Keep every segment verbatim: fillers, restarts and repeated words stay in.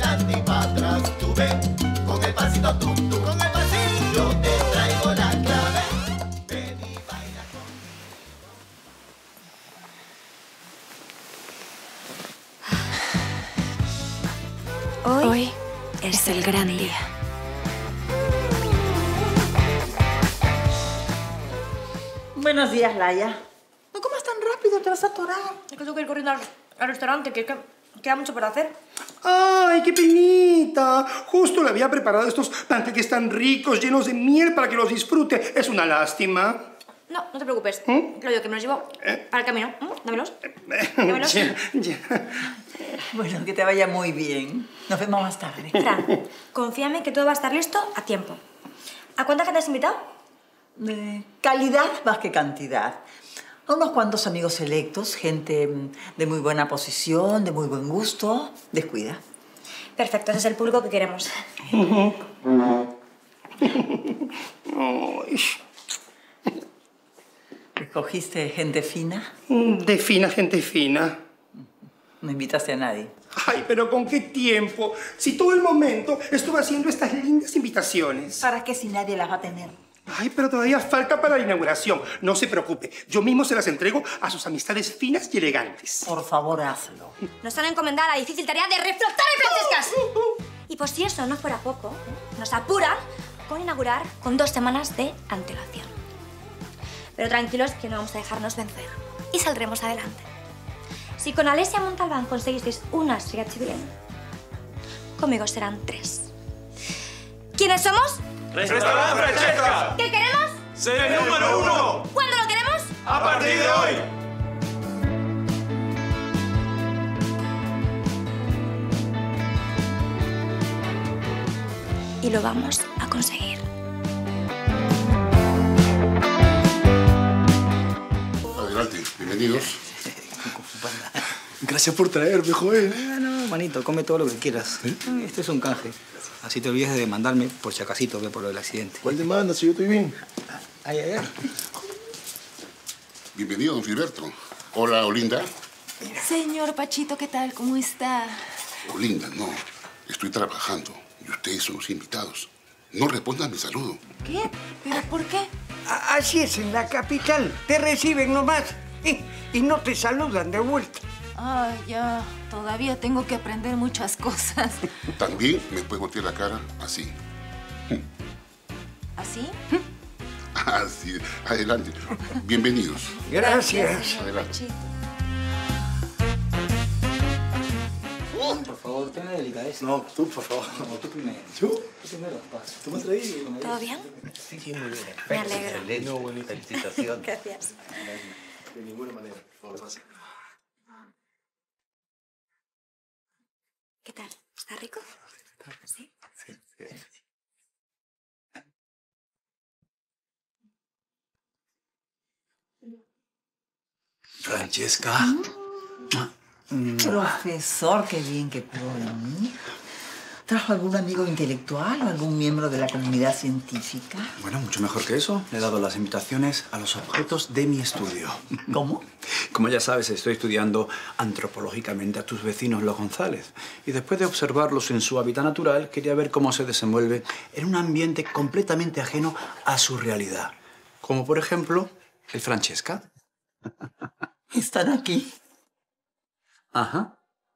adelante y para atrás. Tú ven con el pasito tum tum, con el pasito. Yo te traigo la clave. Ven y baila conmigo. Hoy, Hoy es el gran día. Buenos días, Laia. ¿No comas tan rápido? Te vas a atorar. Es que tengo que ir corriendo al, al restaurante, que, que queda mucho por hacer. ¡Ay, qué penita! Justo le había preparado estos panqueques tan ricos, llenos de miel, para que los disfrute. Es una lástima. No, no te preocupes. ¿Mm? Claudio, que me los llevo ¿Eh? para el camino. ¿Mm? Dámelos. Eh, Dámelos. ya, ya. Bueno, que te vaya muy bien. Nos vemos más tarde. Fran, confíame que todo va a estar listo a tiempo. ¿A cuánta gente has invitado? Eh, calidad más que cantidad. A unos cuantos amigos selectos, gente de muy buena posición, de muy buen gusto. Descuida. Perfecto, ese es el público que queremos. ¿Escogiste gente fina? De fina, gente fina. No invitaste a nadie. Ay, pero ¿con qué tiempo? Si todo el momento estuve haciendo estas lindas invitaciones. ¿Para qué si nadie las va a tener? Ay, pero todavía falta para la inauguración. No se preocupe, yo mismo se las entrego a sus amistades finas y elegantes. Por favor, hazlo. Nos han encomendado la difícil tarea de reflotar el Francescas. Y por si eso no fuera poco, nos apuran con inaugurar con dos semanas de antelación. Pero tranquilos que no vamos a dejarnos vencer. Y saldremos adelante. Si con Alessia Montalbán conseguisteis una Sriachivilen, conmigo serán tres. ¿Quiénes somos? ¡Restaurante Francesca! ¿Qué queremos? ¡Ser el número uno! ¿Cuándo lo queremos? ¡A partir de hoy! Y lo vamos a conseguir. Adelante, bienvenidos. Gracias por traerme, joven. Ah, no, manito, come todo lo que quieras. ¿Eh? Este es un canje. Así te olvides de demandarme por si acasito, ve, por lo del accidente. ¿Cuál demanda, si yo estoy bien? Ay, ay, ay. Bienvenido, don Filiberto. Hola, Olinda. Señor Pachito, ¿qué tal? ¿Cómo está? Olinda, no. Estoy trabajando y ustedes son los invitados. No respondan mi saludo. ¿Qué? ¿Pero por qué? Así es, en la capital. Te reciben nomás y, y no te saludan de vuelta. Ay, ya. Todavía tengo que aprender muchas cosas. También me puede voltear la cara así. ¿Así? Así. Adelante. Bienvenidos. Gracias. Señor Adelante. Pachito. Por favor, tenga delicadeza. No, tú, por favor. No, tú primero. ¿Yo? Tú primero, pasa. ¿Tú me has traído? ¿Todo bien? Sí, muy bien. Me alegro. No, buenísimo. Felicitaciones. Gracias. De ninguna manera, por favor, pasa. ¿Qué tal? ¿Está rico? ¿Sí? Sí, sí. Francesca. Profesor, qué bien que pudo venir. ¿Trajo algún amigo intelectual o algún miembro de la comunidad científica? Bueno, mucho mejor que eso. Le he dado las invitaciones a los objetos de mi estudio. ¿Cómo? Como ya sabes, estoy estudiando antropológicamente a tus vecinos, los González. Y después de observarlos en su hábitat natural, quería ver cómo se desenvuelve en un ambiente completamente ajeno a su realidad. Como, por ejemplo, el Francesca. ¿Están aquí? Ajá.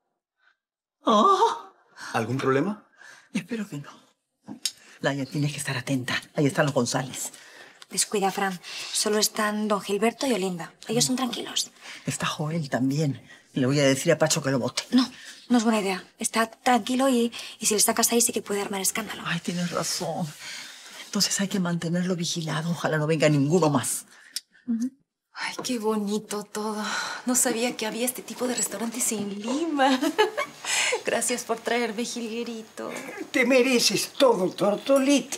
Oh, ¿Algún problema? espero que no. Laia, tienes que estar atenta. Ahí están los González. Descuida, Fran. Solo están don Gilberto y Olinda. Ellos son tranquilos. Está Joel también. Le voy a decir a Pacho que lo bote. No, no es buena idea. Está tranquilo y, y si le sacas ahí sí que puede armar escándalo. Ay, tienes razón. Entonces hay que mantenerlo vigilado. Ojalá no venga ninguno más. Ay, qué bonito todo. No sabía que había este tipo de restaurantes en Lima. Gracias por traerme, Gilguerito. Te mereces todo, Tortolito.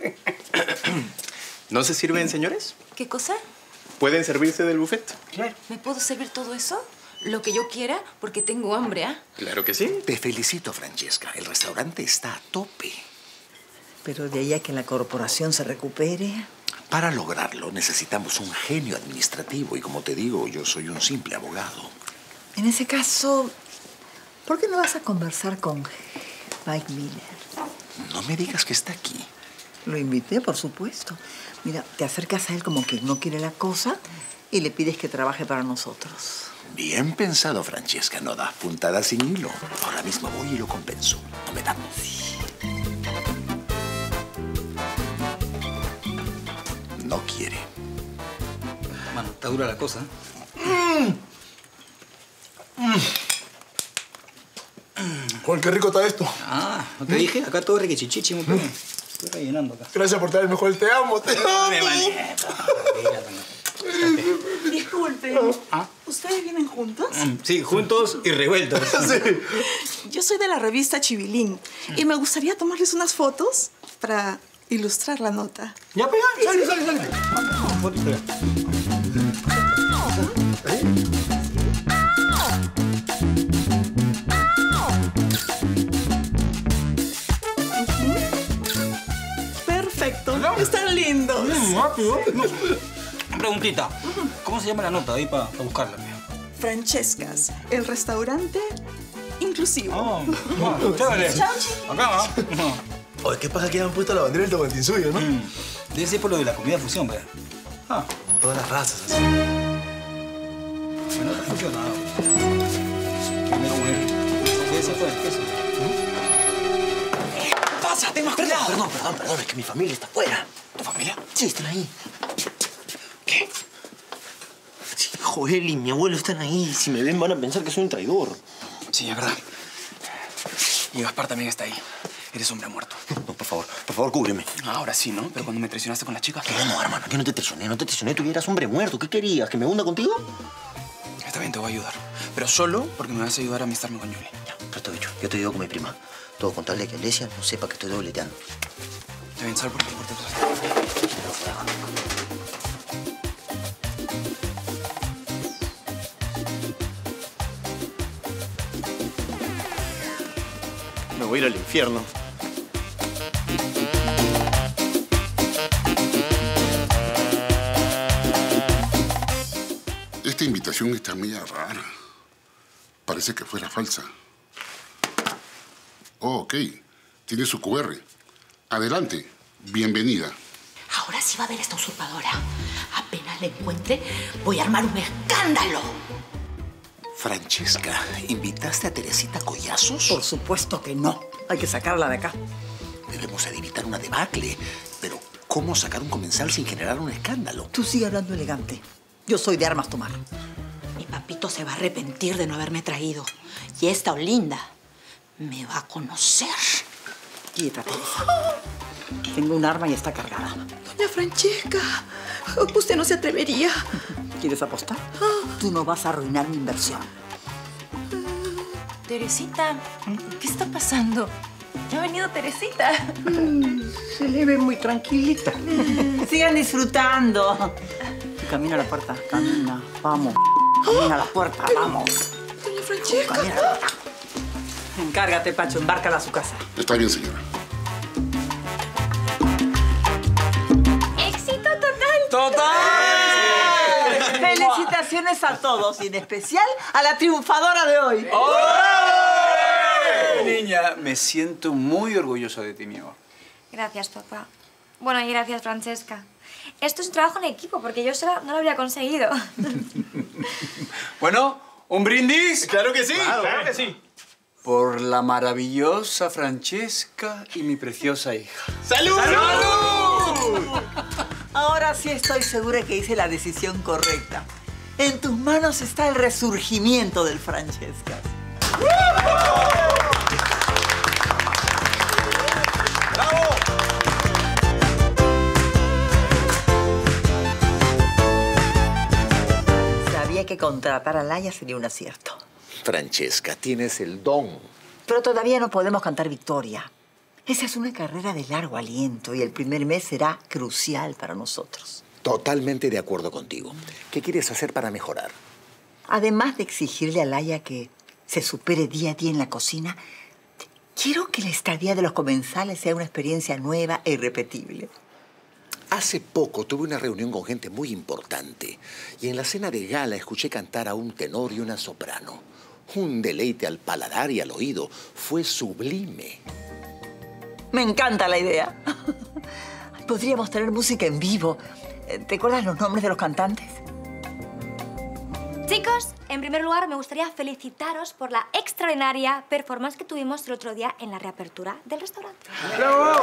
¿No se sirven, señores? ¿Qué cosa? ¿Pueden servirse del buffet? Claro. ¿Me puedo servir todo eso? Lo que yo quiera, porque tengo hambre, ¿ah? Claro que sí. Te felicito, Francesca. El restaurante está a tope. Pero de ahí a que la corporación se recupere... Para lograrlo necesitamos un genio administrativo y, como te digo, yo soy un simple abogado. En ese caso, ¿por qué no vas a conversar con Mike Miller. No me digas que está aquí. Lo invité, por supuesto. Mira, te acercas a él como que no quiere la cosa y le pides que trabaje para nosotros. Bien pensado, Francesca. No das puntadas sin hilo. Ahora mismo voy y lo compenso. No me da. Sí. No quiere. Mano, está dura la cosa. Mm. Mm. Juan, qué rico está esto. Ah, ¿no te dije? Acá todo riquichichichi, muy bien. Estoy rellenando acá. Gracias por traer el mejor. Te amo, te amo. Disculpen, ¿Ah? ¿ustedes vienen juntos? Sí, juntos y revueltos. Sí. Yo soy de la revista Chivilín y me gustaría tomarles unas fotos para ilustrar la nota. Ya, pega. Sale, sale, sale. Perfecto, están lindos. Rápido. Preguntita. ¿Cómo se llama la nota ahí para buscarla? Francescas, el restaurante inclusivo. Oh, bueno, chévere. Chao, chiquis. Acá, ¿no? Oye, ¿qué pasa que han puesto la bandera del Tomantinsuyo, no? Mm. Debe ser por lo de la comida fusión, ¿verdad? Ah, Como todas las razas, así. bueno, no funciona. Primero un Debe ser por el queso. ¿Qué pasa? Ten más cuidado. Perdón, perdón, perdón. Es que mi familia está afuera. ¿Tu familia? Sí, están ahí. ¿Qué? Sí, Joel y mi abuelo están ahí. Si me ven van a pensar que soy un traidor. Sí, es verdad. Y Gaspar también está ahí. Eres hombre muerto. No, por favor, por favor, cúbreme. Ahora sí, ¿no? Pero cuando me traicionaste con la chica... ¿Qué? No, hermano, que no te traicioné, no te traicioné. Tú eras hombre muerto. ¿Qué querías? ¿Que me hunda contigo? Está bien, te voy a ayudar. Pero solo porque me vas a ayudar a amistarme con Yuli. Ya, trato dicho. Yo te digo con mi prima. Todo con tal de que Alesia no sepa que estoy dobleteando. Está bien, sal porque por Me voy a ir al infierno. Esta invitación está media rara. Parece que fuera falsa. Oh, ok. Tiene su cu erre. Adelante. Bienvenida. Ahora sí va a ver esta usurpadora. Apenas la encuentre, voy a armar un escándalo. Francesca, ¿invitaste a Teresita Collazos? Por supuesto que no. Hay que sacarla de acá. Debemos de evitar una debacle. Pero, ¿cómo sacar un comensal sin generar un escándalo? Tú sigue hablando elegante. Yo soy de armas tomar. Mi papito se va a arrepentir de no haberme traído. Y esta Olinda me va a conocer. Quieta, Teresa. Tengo un arma y está cargada. Doña Francesca, usted no se atrevería. ¿Quieres apostar? Tú no vas a arruinar mi inversión. Teresita, ¿qué está pasando? Ya ha venido Teresita. Se le ve muy tranquilita. Sigan disfrutando. Camina a la puerta, camina. Vamos. Camina a la puerta, vamos. Doña Francesca. Camina a la puerta. Encárgate, Pacho, embárcala a su casa. Está bien, señora. ¡Éxito total! ¡Total! Felicitaciones a todos y en especial a la triunfadora de hoy. Niña, me siento muy orgulloso de ti, mi amor. Gracias, papá. Bueno, y gracias, Francesca. Esto es un trabajo en equipo, porque yo sola no lo habría conseguido. Bueno, ¿un brindis? ¡Claro que sí! ¡Claro, claro que sí! Por la maravillosa Francesca y mi preciosa hija. ¡Salud! ¡Salud! Ahora sí estoy segura que hice la decisión correcta. En tus manos está el resurgimiento del Francescas. ¡Bravo! Sabía que contratar a Laia sería un acierto. Francesca, tienes el don. Pero todavía no podemos cantar victoria. Esa es una carrera de largo aliento y el primer mes será crucial para nosotros. Totalmente de acuerdo contigo. ¿Qué quieres hacer para mejorar? Además de exigirle a Laia que se supere día a día en la cocina, quiero que la estadía de los comensales sea una experiencia nueva e irrepetible. Hace poco tuve una reunión con gente muy importante y en la cena de gala escuché cantar a un tenor y una soprano. Un deleite al paladar y al oído. Fue sublime. Me encanta la idea. Podríamos tener música en vivo. ¿Te acuerdas los nombres de los cantantes? Chicos, en primer lugar me gustaría felicitaros por la extraordinaria performance que tuvimos el otro día en la reapertura del restaurante. ¡Bravo!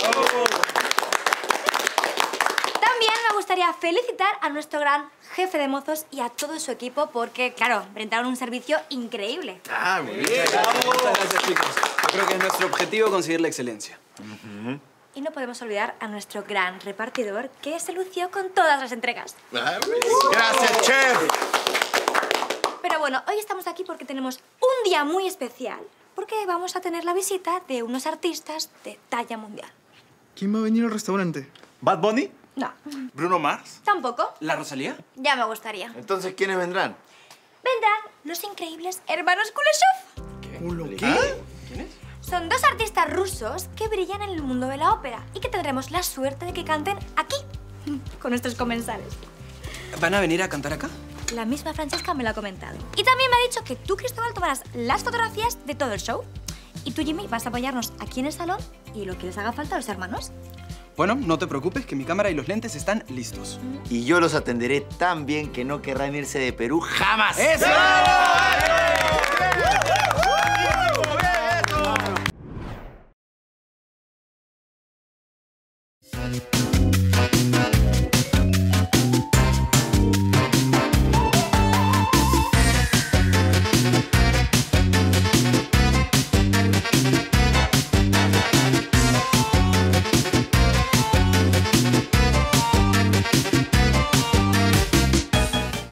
También me gustaría felicitar a nuestro gran jefe de mozos y a todo su equipo porque, claro, brindaron un servicio increíble. Ah, muy bien. Muchas gracias, chicos. Yo creo que es nuestro objetivo conseguir la excelencia. Uh-huh. Y no podemos olvidar a nuestro gran repartidor que se lució con todas las entregas. Gracias, chef. Pero bueno, hoy estamos aquí porque tenemos un día muy especial. Porque vamos a tener la visita de unos artistas de talla mundial. ¿Quién va a venir al restaurante? ¿Bad Bunny? No. ¿Bruno Mars? Tampoco. ¿La Rosalía? Ya me gustaría. Entonces, ¿quiénes vendrán? Vendrán los increíbles hermanos Kuleshov. ¿Qué? ¿Quiénes? Son dos artistas rusos que brillan en el mundo de la ópera y que tendremos la suerte de que canten aquí, con nuestros comensales. ¿Van a venir a cantar acá? La misma Francesca me lo ha comentado. Y también me ha dicho que tú, Cristóbal, tomarás las fotografías de todo el show. Y tú, Jimmy, vas a apoyarnos aquí en el salón y lo que les haga falta a los hermanos. Bueno, no te preocupes, que mi cámara y los lentes están listos. Y yo los atenderé tan bien que no querrán irse de Perú jamás. ¡Eso!